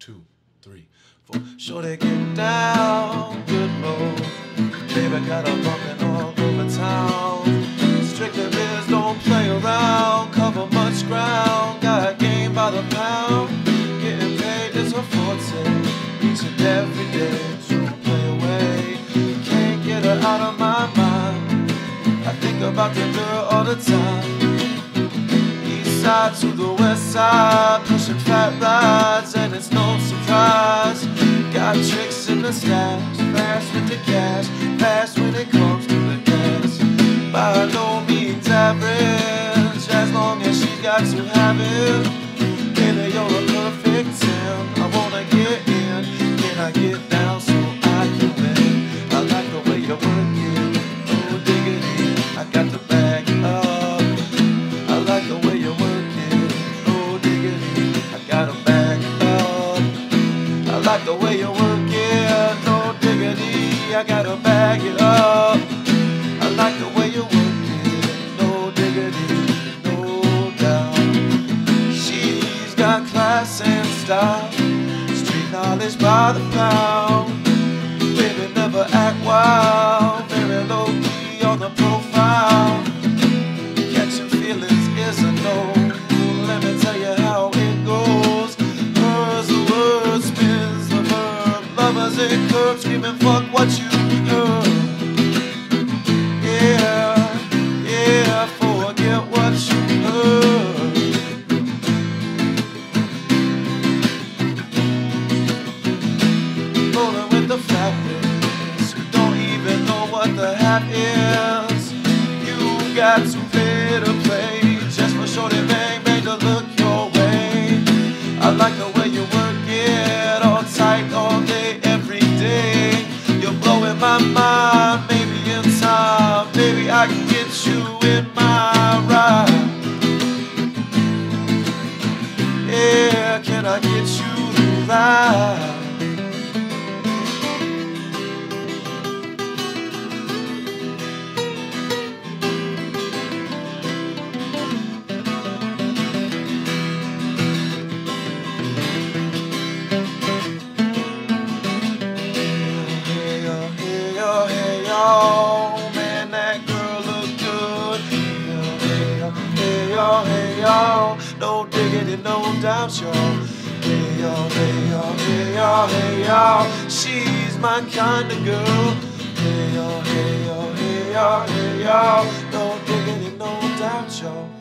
2, 3, 4. Sure they get down, good Lord. Baby got a bumpin' all over town. Strictly biz, don't play around. Cover much ground, got game by the pound. Getting paid is her forte, each and every day. Don't play away, can't get her out of my mind. I think about the girl all the time. East side to the west side, pushing fat rides, and it's no surprise. Got tricks in the stash, fast with the cash, fast when it comes to the gas. By no means average, as long as she got to have it. Baby, you're a perfect 10. I wanna get in, can I get down so I can win? I like the way you work it, oh diggity, I got to back it up. I like the way you work it, oh diggity, I gotta back it up. I like the way you work it, no diggity, I gotta bag it up. I like the way you work it, no diggity, no doubt. She's got class and style, street knowledge by the pound. Baby never act wild, very low key on the profile. Catching feelings is a no, let me tell you how it goes. Hers the word, spins the verb, lovers in curves, screaming fuck what you heard. Yeah, yeah, forget what you heard. Rolling with the flatness, you don't even know what the hat is. You got to pay to play, just for shorty bang bang to look your way. I like the way you work it, all tight, all day, every day. You're blowing my mind, maybe in time, baby I can get you in my ride. Yeah, can I get you to ride? Man, that girl look good. Hey y'all, no diggity, no doubt, y'all. Hey y'all, she's my kind of girl. Hey y'all, no diggity, no doubt, y'all.